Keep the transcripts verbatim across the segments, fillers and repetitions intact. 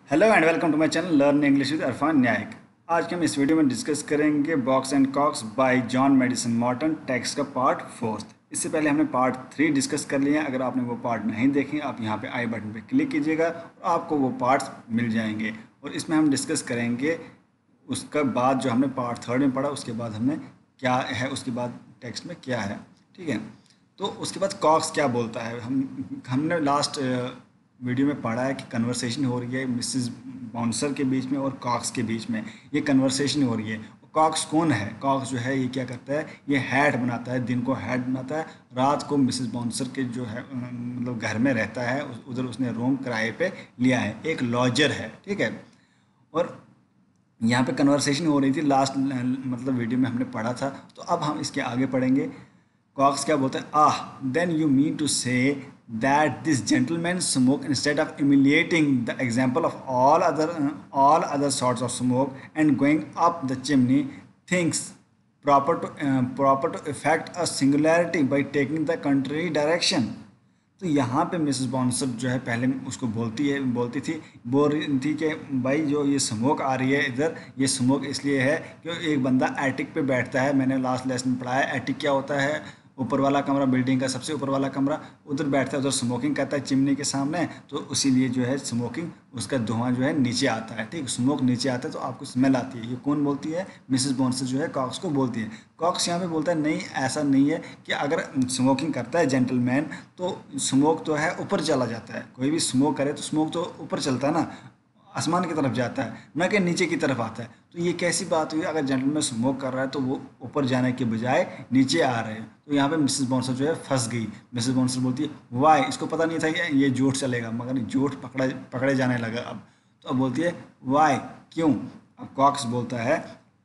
Hello and welcome to my channel learn English with Arfan न्यायिक। आज के हम इस वीडियो में डिस्कस करेंगे Box and Cox by John Maddison Morton text का पार्ट फोर्थ। इससे पहले हमने पार्ट थ्री डिस्कस कर लिया। अगर आपने वो पार्ट नहीं देखे आप यहाँ पे आई बटन पे क्लिक कीजिएगा और आपको वो पार्ट्स मिल जाएंगे। और इसमें हम डिस्कस करेंगे उसका बाद जो हमने पार्ट थर्ड में पढ़ा, उसके बाद हमने क्या है, उसके बाद टेक्स्ट में क्या है। ठीक है, तो उसके बाद कॉक्स क्या बोलता है। हम हमने लास्ट वीडियो में पढ़ा है कि कन्वर्सेशन हो रही है मिसेस बाउंसर के बीच में और कॉक्स के बीच में। ये कन्वर्सेशन हो रही है। कॉक्स कौन है? कॉक्स जो है ये क्या करता है, ये हैट बनाता है, दिन को हैट बनाता है, रात को मिसेस बाउंसर के जो है मतलब घर में रहता है, उधर उसने रूम किराए पे लिया है, एक लॉजर है। ठीक है, और यहाँ पे कन्वर्सेशन हो रही थी लास्ट मतलब वीडियो में हमने पढ़ा था। तो अब हम इसके आगे पढ़ेंगे। कॉक्स क्या बोलता है, ah then you mean to say that this gentleman smoke instead of emulating the example of all other uh, all other sorts of smoke and going up the chimney thinks proper to uh, proper to effect a singularity by taking the contrary direction। तो यहाँ पे Mrs bouncer जो है पहले उसको बोलती है बोलती थी बोल रही थी कि भाई जो ये स्मोक आ रही है इधर, ये स्मोक इसलिए है कि एक बंदा एटिक पे बैठता है। मैंने लास्ट लेसन में पढ़ाया एटिक क्या होता है, ऊपर वाला कमरा, बिल्डिंग का सबसे ऊपर वाला कमरा, उधर बैठता है, उधर स्मोकिंग करता है चिमनी के सामने। तो इसीलिए जो है स्मोकिंग, उसका धुआं जो है नीचे आता है। ठीक, स्मोक नीचे आता है तो आपको स्मेल आती है। ये कौन बोलती है? मिसेस बाउंसर जो है कॉक्स को बोलती है। कॉक्स यहाँ पे बोलता है नहीं, ऐसा नहीं है कि अगर स्मोकिंग करता है जेंटलमैन तो स्मोक तो है ऊपर चला जाता है। कोई भी स्मोक करे तो स्मोक तो ऊपर चलता है ना, आसमान की तरफ जाता है, न कि नीचे की तरफ आता है। तो ये कैसी बात हुई? अगर जेंटलमैन स्मोक कर रहा है तो वो ऊपर जाने के बजाय नीचे आ रहे हैं। तो यहाँ पे मिसेस बाउंसर जो है फंस गई। मिसेस बाउंसर बोलती है वाई, इसको पता नहीं था कि ये झूठ चलेगा, मगर झूठ पकड़ा पकड़े जाने लगा अब। तो अब बोलती है वाई, क्यों? अब कॉक्स बोलता है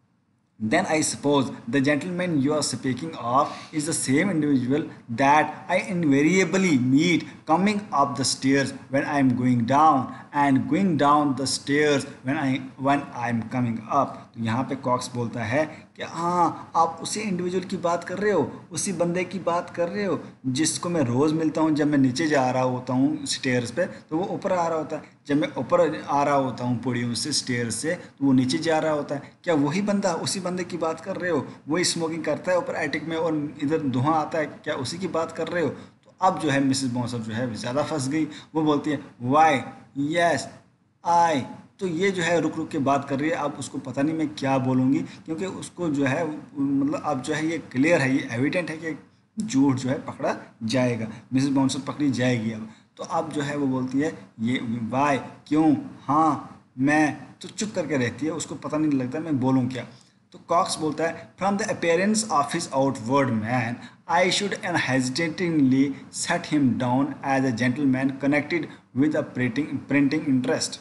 then I suppose the gentleman you are speaking of is the same individual that I invariably meet coming up the stairs when I am going down and going down the stairs when I when I am coming up। तो यहाँ पे COX बोलता है कि हाँ आप उसी individual की बात कर रहे हो, उसी बंदे की बात कर रहे हो जिसको मैं रोज़ मिलता हूँ। जब मैं नीचे जा रहा होता हूँ स्टेयर्स पे तो वो ऊपर आ रहा होता है, जब मैं ऊपर आ रहा होता हूँ पौड़ियों से स्टेयर्स से तो वो नीचे जा रहा होता है। क्या वही बंदा, उसी बंदे की बात कर रहे हो? वही स्मोकिंग करता है ऊपर एटिक में और इधर धुआं आता है, क्या उसी की बात कर रहे हो? तो अब जो है मिसेस बाउंसर जो है ज़्यादा फंस गई। वो बोलती है वाई, यस आई। तो ये जो है रुक रुक के बात कर रही है। अब उसको पता नहीं मैं क्या बोलूँगी, क्योंकि उसको जो है मतलब अब जो है ये क्लियर है, ये एविडेंट है कि झूठ जो है पकड़ा जाएगा, मिसेस बाउंसर पकड़ी जाएगी अब। तो अब जो है वो बोलती है ये वाई, क्यों, हाँ, मैं। तो चुप करके रहती है, उसको पता नहीं लगता मैं बोलूँ क्या। तो कॉक्स बोलता है from the appearance of his outward man I should unhesitatingly set him down as a gentleman connected with a printing printing interest.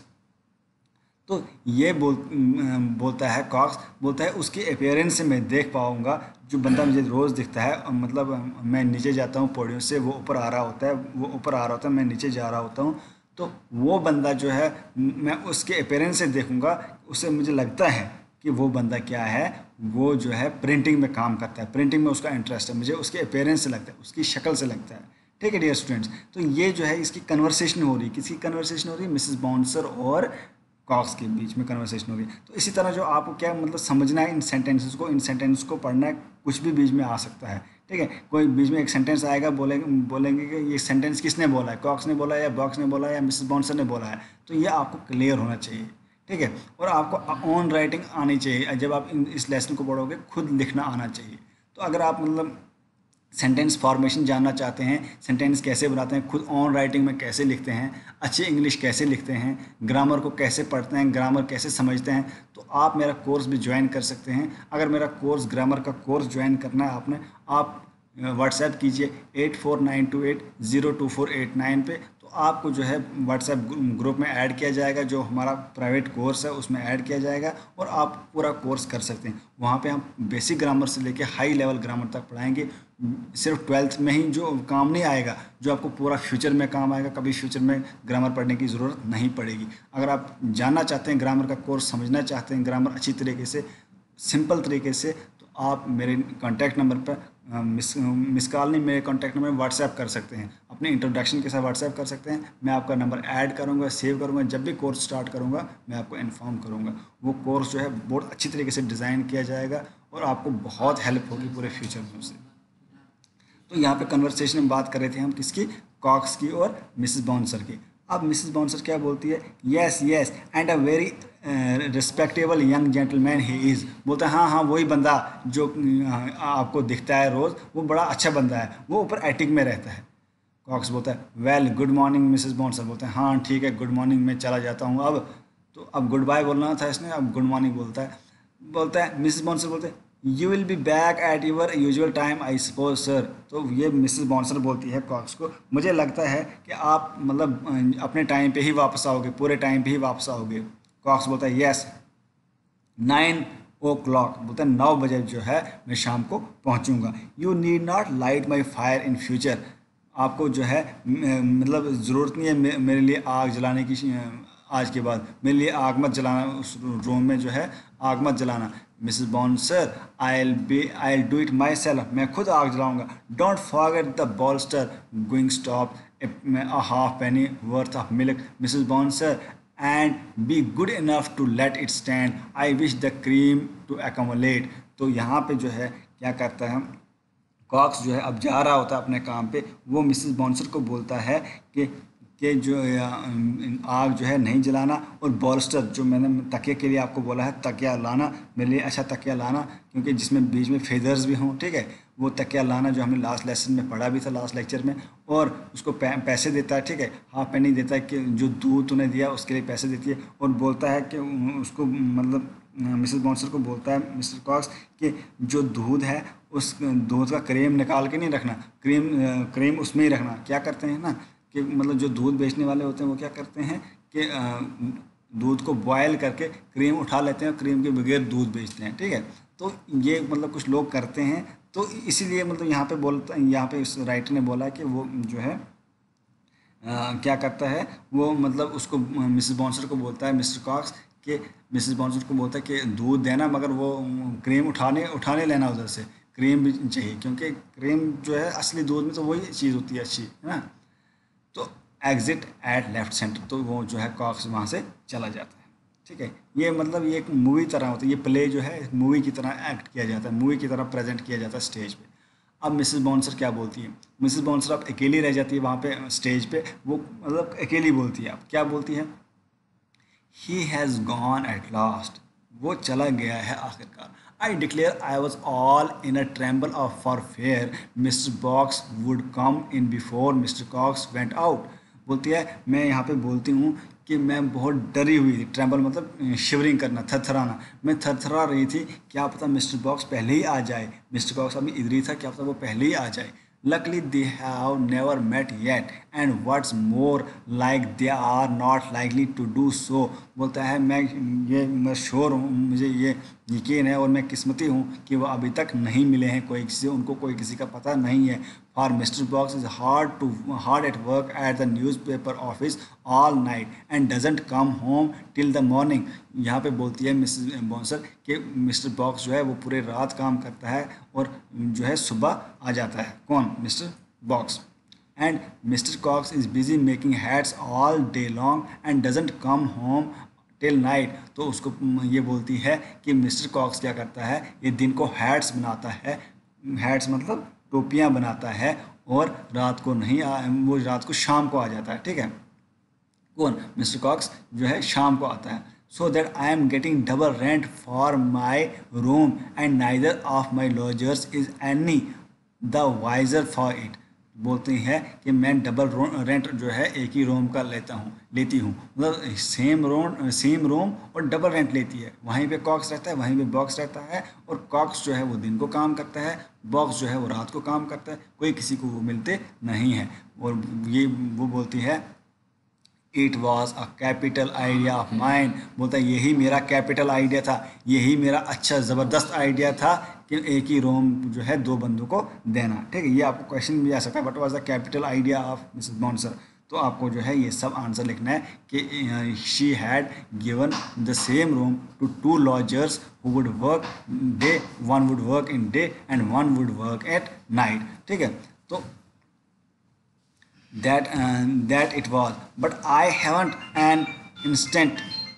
तो ये बोल बोलता है कॉक्स बोलता है उसके अपीयरेंस से मैं देख पाऊँगा, जो बंदा मुझे रोज़ दिखता है, मतलब मैं नीचे जाता हूँ पौड़ियों से, वो ऊपर आ रहा होता है, वो ऊपर आ रहा होता है, मैं नीचे जा रहा होता हूँ। तो वो बंदा जो है मैं उसके अपीयरेंस से देखूँगा, उससे मुझे लगता है कि वो बंदा क्या है, वो जो है प्रिंटिंग में काम करता है, प्रिंटिंग में उसका इंटरेस्ट है, मुझे उसके अपीयरेंस से लगता है, उसकी शक्ल से लगता है। ठीक है डियर स्टूडेंट्स, तो ये जो है इसकी कन्वर्सेशन हो रही है। किसकी कन्वर्सेशन हो रही है? मिसेस बाउंसर और कॉक्स के बीच में कन्वर्सेशन हो रही है। तो इसी तरह जो आपको क्या मतलब समझना है इन सेंटेंसेस को, इन सेंटेंस को पढ़ना है, कुछ भी बीच में आ सकता है। ठीक है, कोई बीच में एक सेंटेंस आएगा, बोलेंगे बोलेंगे कि ये सेंटेंस किसने बोला है, कॉक्स ने बोला है या बॉक्स ने बोला है या मिसेस बाउंसर ने बोला है। तो ये आपको क्लियर होना चाहिए। ठीक है, और आपको ऑन राइटिंग आनी चाहिए। जब आप इस लेसन को पढ़ोगे खुद लिखना आना चाहिए। तो अगर आप मतलब सेंटेंस फॉर्मेशन जानना चाहते हैं, सेंटेंस कैसे बनाते हैं, खुद ऑन राइटिंग में कैसे लिखते हैं, अच्छी इंग्लिश कैसे लिखते हैं, ग्रामर को कैसे पढ़ते हैं, ग्रामर कैसे समझते हैं, तो आप मेरा कोर्स भी ज्वाइन कर सकते हैं। अगर मेरा कोर्स ग्रामर का कोर्स ज्वाइन करना है आपने, आप व्हाट्सएप कीजिए eight four nine two eight zero two four eight nine पे। तो आपको जो है व्हाट्सएप ग्रुप में ऐड किया जाएगा, जो हमारा प्राइवेट कोर्स है उसमें ऐड किया जाएगा और आप पूरा कोर्स कर सकते हैं। वहाँ पे हम बेसिक ग्रामर से लेके हाई लेवल ग्रामर तक पढ़ाएंगे। सिर्फ ट्वेल्थ में ही जो काम नहीं आएगा, जो आपको पूरा फ्यूचर में काम आएगा। कभी फ्यूचर में ग्रामर पढ़ने की ज़रूरत नहीं पड़ेगी। अगर आप जानना चाहते हैं ग्रामर का कोर्स, समझना चाहते हैं ग्रामर अच्छी तरीके से, सिंपल तरीके से, तो आप मेरे कॉन्टैक्ट नंबर पर मिस मिस कॉल नहीं, मेरे कॉन्टैक्ट नंबर में व्हाट्सएप कर सकते हैं, अपने इंट्रोडक्शन के साथ व्हाट्सएप कर सकते हैं। मैं आपका नंबर ऐड करूँगा, सेव करूँगा, जब भी कोर्स स्टार्ट करूँगा मैं आपको इन्फॉर्म करूँगा। वो कोर्स जो है बहुत अच्छी तरीके से डिज़ाइन किया जाएगा और आपको बहुत हेल्प होगी पूरे फ्यूचर में उससे। तो यहाँ पे कन्वर्सेशन में बात कर रहे थे हम किसकी, कॉक्स की और मिसेस बाउंसर की। अब मिसेस बाउंसर क्या बोलती है, yes yes and a very respectable young gentleman he is. बोलता है हाँ हाँ वही बंदा जो uh, आपको दिखता है रोज़, वो बड़ा अच्छा बंदा है, वो ऊपर एटिक में रहता है। कॉक्स बोलता है well good morning Mrs Bouncer. बोलते हैं हाँ ठीक है गुड मॉर्निंग, मैं चला जाता हूँ अब। तो अब गुड बाय बोलना था इसने, अब गुड मॉर्निंग बोलता है। बोलता है मिसेस बाउंसर बोलते हैं you will be back at your usual time I suppose sir. तो ये मिसेस बाउंसर बोलती है कॉक्स को, मुझे लगता है कि आप मतलब अपने टाइम पे ही वापस आओगे, पूरे टाइम पे ही वापस आओगे। कॉक्स बोलता है यस नाइन ओ क्लॉक। बोलता है नौ बजे जो है मैं शाम को पहुंचूंगा। You need not light my fire in future. आपको जो है मतलब ज़रूरत नहीं है मेरे लिए आग जलाने की, आज के बाद मेरे लिए आग मत जलाना, उस रूम में जो है आग मत जलाना। Mrs Bouncer I be I do it myself, मैं खुद आग जलाऊंगा। Don't forget the bolster going stop a half penny worth of milk Missus Bouncer and be good enough to let it stand. I wish the cream to accumulate. तो यहाँ पे जो है क्या करता है, कॉक्स जो है अब जा रहा होता है अपने काम पे, वो मिसेस बाउंसर को बोलता है कि कि जो आग जो है नहीं जलाना, और बॉल्स्टर जो मैंने तकिया के लिए आपको बोला है तकिया लाना, मेरे लिए अच्छा तकिया लाना क्योंकि जिसमें बीच में फेदर्स भी हों, ठीक है, वो तकिया लाना जो हमने लास्ट लेसन में पढ़ा भी था, लास्ट लेक्चर में। और उसको पैसे देता है, ठीक है, हाफ पेनी देता है कि जो दूध तूने दिया उसके लिए पैसे देती है। और बोलता है कि उसको मतलब मिसेस बाउंसर को बोलता है मिस्टर कॉक्स कि जो दूध है उस दूध का क्रीम निकाल के नहीं रखना, क्रीम क्रीम उसमें ही रखना। क्या करते हैं ना कि मतलब जो दूध बेचने वाले होते हैं वो क्या करते हैं कि दूध को बॉयल करके क्रीम उठा लेते हैं, क्रीम के बगैर दूध बेचते हैं, ठीक है। तो ये मतलब कुछ लोग करते हैं, तो इसीलिए मतलब यहाँ पे बोलता यहाँ पे इस राइटर ने बोला कि वो जो है आ, क्या करता है, वो मतलब उसको मिसेस बाउंसर को बोलता है मिस्टर कॉक्स कि मिसेस बाउंसर को बोलता है कि दूध देना मगर वो क्रीम उठाने उठाने लेना उधर से, क्रीम भी चाहिए क्योंकि क्रीम जो है असली दूध में तो वही चीज़ होती है अच्छी, है ना। तो एग्जिट एट लेफ्ट सेंटर, तो वो जो है कॉक्स वहाँ से चला जाता है, ठीक है। ये मतलब ये एक मूवी तरह होता है, ये प्ले जो है मूवी की तरह एक्ट किया जाता है, मूवी की तरह प्रेजेंट किया जाता है स्टेज पे। अब मिसेस बाउंसर क्या बोलती है, मिसेस बाउंसर अब अकेली रह जाती है वहाँ पे स्टेज पे, वो मतलब अकेली बोलती है। अब क्या बोलती है, he has gone at last, वो चला गया है आखिरकार। I declare I was all in a tremble of for fear Mr Box would come in before Mr Cox went out. बोलती है मैं यहाँ पे बोलती हूँ कि मैं बहुत डरी हुई थी, ट्रेम्बल मतलब शिवरिंग करना, थरथराना, मैं थरथरा रही थी, क्या पता मिस्टर बॉक्स पहले ही आ जाए, मिस्टर बॉक्स अभी इधर ही था, क्या पता वो पहले ही आ जाए। Luckily they have never met yet and what's more like they are not likely to do so. बोलता है मैं ये मैं श्योर हूँ, मुझे ये यकीन है और मैं किस्मती हूँ कि वो अभी तक नहीं मिले हैं कोई किसी, उनको कोई किसी का पता नहीं है। For Mister Box is hard to hard at work at the newspaper office all night and doesn't come home till the morning. यहाँ पे बोलती है मिसेस बाउंसर कि मिस्टर बॉक्स जो है वो पूरे रात काम करता है और जो है सुबह आ जाता है। कौन? Mr Box. And Mr Cox is busy making hats all day long and doesn't come home till night. तो उसको ये बोलती है कि मिस्टर कॉक्स क्या करता है, ये दिन को हैट्स बनाता है, हैट्स मतलब टोपियाँ बनाता है, और रात को नहीं आ, वो रात को शाम को आ जाता है, ठीक है। कौन? मिस्टर कॉक्स जो है शाम को आता है। So that I am getting double rent for my room and neither of my lodgers is any the wiser for it. बोलती है कि मैं डबल रेंट जो है एक ही रूम का लेता हूँ लेती हूँ मतलब सेम रूम सेम रूम और डबल रेंट लेती है। वहीं पे कॉक्स रहता है, वहीं पे बॉक्स रहता है, और कॉक्स जो है वो दिन को काम करता है, बॉक्स जो है वो रात को काम करता है, कोई किसी को वो मिलते नहीं है। और ये वो बोलती है it was a capital idea of mind. बोलता है यही मेरा कैपिटल आइडिया था, यही मेरा अच्छा ज़बरदस्त आइडिया था कि एक ही रूम जो है दो बंदों को देना, ठीक है। ये आपको क्वेश्चन भी आ सकता है, what was the capital idea of Mrs Bouncer. तो आपको जो है ये सब आंसर लिखना है कि she had given the same room to two lodgers who would work day, one would work in day and one would work at night. ठीक है, तो that that it was but I haven't an instant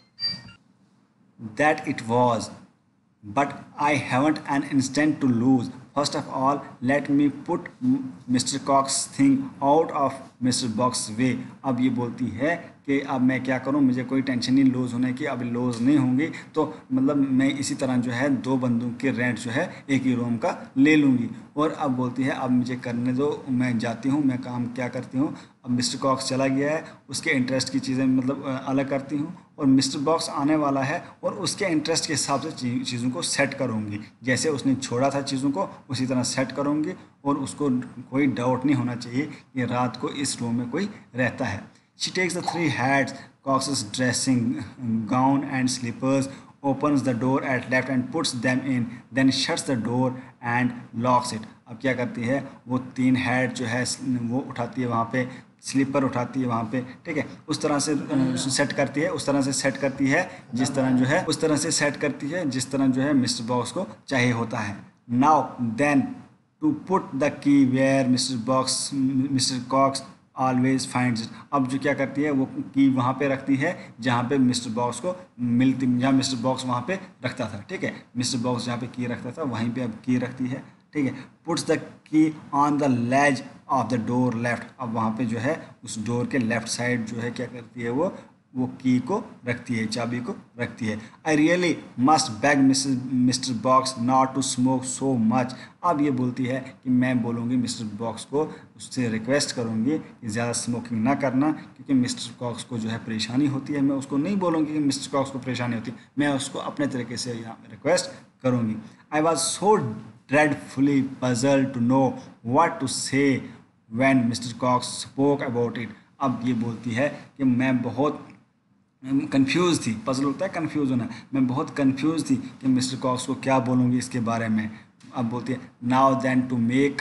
that it was, but I haven't an instant to lose. First of all, let me put Mister Cox's thing out of Mister Box's way. अब ये बोलती है कि अब मैं क्या करूं, मुझे कोई टेंशन नहीं लूज़ होने की, अब लूज़ नहीं होंगी, तो मतलब मैं इसी तरह जो है दो बंदों के रेंट जो है एक ही रूम का ले लूँगी। और अब बोलती है अब मुझे करने दो, मैं जाती हूँ, मैं काम क्या करती हूँ, अब मिस्टर कॉक्स चला गया है, उसके इंटरेस्ट की चीज़ें मतलब अलग करती हूँ, और मिस्टर बॉक्स आने वाला है और उसके इंटरेस्ट के हिसाब से चीज़ों को सेट करूँगी, जैसे उसने छोड़ा था चीज़ों को उसी तरह सेट करूँगी, और उसको कोई डाउट नहीं होना चाहिए कि रात को इस रूम में कोई रहता है। She takes the three hats, Cox's dressing gown and slippers, opens the door at left and puts them in, then shuts the door and locks it. अब क्या करती है, वो तीन हैट जो है वो उठाती है वहाँ पे, स्लीपर उठाती है वहाँ पे, ठीक है, उस तरह से सेट करती है, उस तरह से सेट करती है जिस तरह जो है उस तरह से सेट करती है जिस तरह जो है मिस्टर बॉक्स को चाहिए होता है। Now then to put the key where Mr Box Mr Cox always finds it. अब जो क्या करती है वो की वहाँ पे रखती है जहाँ पे मिस्टर बॉक्स को मिलती, जहाँ मिस्टर बॉक्स वहाँ पे रखता था, ठीक है, मिस्टर बॉक्स जहाँ पे की रखता था वहीं पे अब की रखती है, ठीक है। Puts the key on the ledge of the door left, अब वहाँ पे जो है उस डोर के लेफ्ट साइड जो है क्या करती है वो वो की को रखती है, चाबी को रखती है। I really must beg Mr Mr Box not to smoke so much. अब ये बोलती है कि मैं बोलूँगी मिस्टर बॉक्स को, उससे रिक्वेस्ट करूँगी कि ज़्यादा स्मोकिंग ना करना, क्योंकि मिस्टर बॉक्स को जो है परेशानी होती है। मैं उसको नहीं बोलूँगी कि मिस्टर बॉक्स को परेशानी होती है, मैं उसको अपने तरीके से यहाँ रिक्वेस्ट करूँगी। I was so dreadfully puzzled to know what to say when Mr Cox spoke about it. अब ये बोलती है कि मैं बहुत कंफ्यूज थी, पजल होता है कंफ्यूज होना, मैं बहुत कंफ्यूज थी कि मिस्टर कॉक्स को क्या बोलूँगी इसके बारे में। अब बोलती है now then to make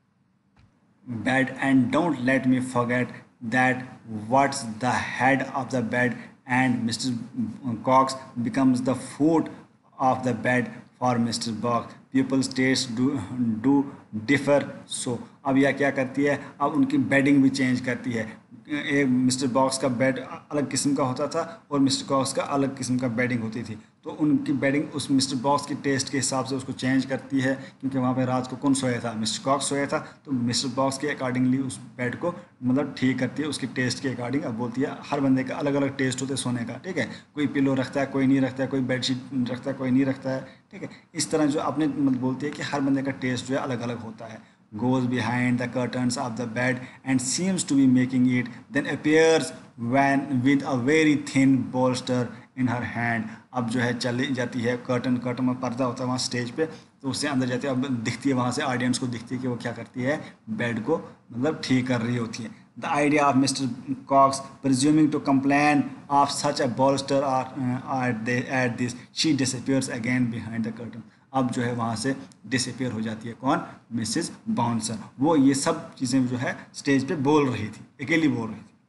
bed and don't let me forget that what's the head of the bed and Mr Cox becomes the foot of the bed for Mr Box. Peoples taste do do differ so. अब यह क्या करती है, अब उनकी bedding भी change करती है। एक मिस्टर बॉक्स का बेड अलग किस्म का होता था और मिस्टर कॉक्स का अलग किस्म का बेडिंग होती थी, तो उनकी बेडिंग उस मिस्टर बॉक्स की टेस्ट के हिसाब से उसको चेंज करती है, क्योंकि वहाँ पे रात को कौन सोया था, मिस्टर कॉक्स सोया था, तो मिस्टर बॉक्स के अकॉर्डिंगली उस बेड को मतलब ठीक करती है उसकी टेस्ट के अकॉर्डिंग। अब बोलती है हर बंदे का अलग अलग टेस्ट होता है सोने का, ठीक है, कोई पिलो रखता है, कोई नहीं रखता है, कोई बेडशीट रखता है, कोई नहीं रखता है, ठीक है। इस तरह जो अपने मतलब बोलती है कि हर बंदे का टेस्ट जो है अलग अलग होता है। Goes behind the curtains of the bed and seems to be making it, then appears when with a very thin bolster in her hand. अब जो है चली जाती है, कर्टन कर्टन में पर्दा होता है वहाँ स्टेज पे, तो उससे अंदर जाती है, अब दिखती है वहाँ से ऑडियंस को दिखती है कि वो क्या करती है, बेड को मतलब ठीक कर रही होती है। The idea of Mr Cox presuming to complain of such a bolster or uh, at, the, at this, she disappears again behind the curtain. अब जो है वहाँ से डिसअपियर हो जाती है कौन, मिसेस बाउंसर। वो ये सब चीज़ें जो है स्टेज पे बोल रही थी, अकेली बोल रही थी।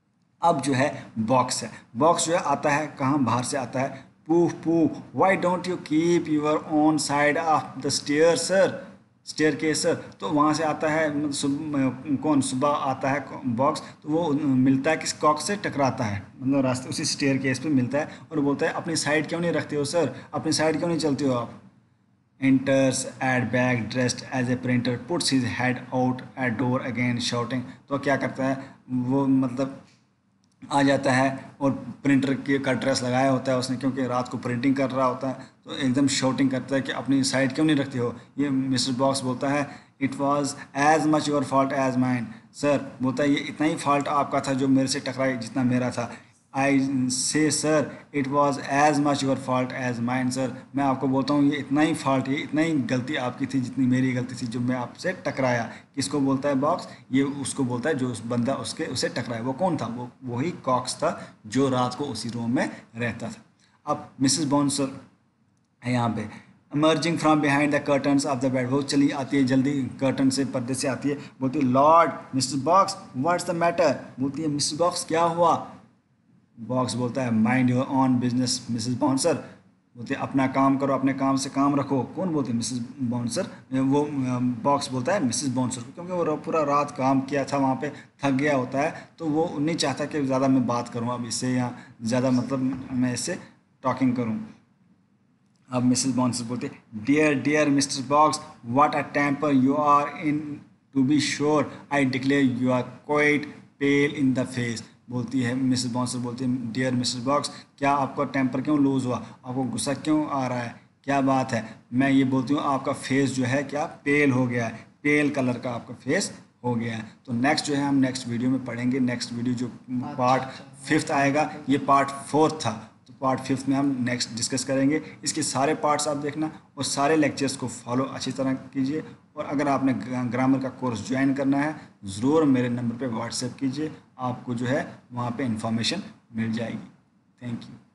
अब जो है बॉक्स है, बॉक्स जो है आता है कहाँ, बाहर से आता है। Poof poof why don't you keep your own side of the stair sir, staircase sir. तो वहाँ से आता है मतलब कौन, सुबह आता है बॉक्स, तो वो मिलता है किस, कॉक्स से टकराता है, मतलब रास्ते उसी स्टेयर केस पे मिलता है, और बोलता है अपनी साइड क्यों नहीं रखते हो सर, अपनी साइड क्यों नहीं चलते हो आप। Enters at back dressed as a printer, puts his head out at door again shouting. तो क्या करता है वो, मतलब आ जाता है और प्रिंटर के का ड्रेस लगाया होता है उसने, क्योंकि रात को प्रिंटिंग कर रहा होता है, तो एकदम शॉटिंग करता है कि अपनी साइड क्यों नहीं रखते हो। ये मिस्टर बॉक्स बोलता है it was as much your fault as mine sir, बोलता है ये इतना ही फॉल्ट आपका था जो मेरे से टकराई जितना मेरा था। I say sir it was as much your fault as mine sir, मैं आपको बोलता हूँ ये इतना ही फॉल्ट, ये इतना ही गलती आपकी थी जितनी मेरी गलती थी जो मैं आपसे टकराया। किसको बोलता है बॉक्स, ये उसको बोलता है जो उस बंदा उसके उसे टकराया। वो कौन था, वो वही कॉक्स था जो रात को उसी रूम में रहता था। अब मिसेस बाउंसर है यहाँ पे, emerging from behind the curtains of the bed, वो चली आती है जल्दी कर्टन से, पर्दे से आती है, बोलती है lord Mr Box what's the matter, बोलती है मिस्टर बॉक्स क्या हुआ। बॉक्स बोलता है mind your own business Mrs Bouncer, बोलते हैं अपना काम करो, अपने काम से काम रखो। कौन बोलते हैं? Mrs bouncer. वो बॉक्स बोलता है मिसेस बाउंसर को, क्योंकि वो पूरा रात काम किया था वहाँ पे, थक गया होता है, तो वो नहीं चाहता कि ज़्यादा मैं बात करूँ अब इससे, या ज़्यादा मतलब मैं इससे टॉकिंग करूँ। अब मिसेस बाउंसर बोलते हैं dear dear Mr Box what a temper you are in, to be sure I declare you are quite pale in the face. बोलती है मिसेस बाउंसर, बोलती है डियर मिस्टर बॉक्स क्या आपका टेम्पर क्यों लूज़ हुआ, आपको गुस्सा क्यों आ रहा है, क्या बात है? मैं ये बोलती हूँ आपका फेस जो है क्या पेल हो गया है, पेल कलर का आपका फेस हो गया है। तो नेक्स्ट जो है हम नेक्स्ट वीडियो में पढ़ेंगे। नेक्स्ट वीडियो जो पार्ट फिफ्थ आएगा, ये पार्ट फोर्थ था, तो पार्ट फिफ्थ में हम नेक्स्ट डिस्कस करेंगे। इसके सारे पार्ट्स आप देखना और सारे लेक्चर्स को फॉलो अच्छी तरह कीजिए। और अगर आपने ग्रामर का कोर्स ज्वाइन करना है, ज़रूर मेरे नंबर पे व्हाट्सएप कीजिए, आपको जो है वहाँ पे इंफॉर्मेशन मिल जाएगी। Thank you.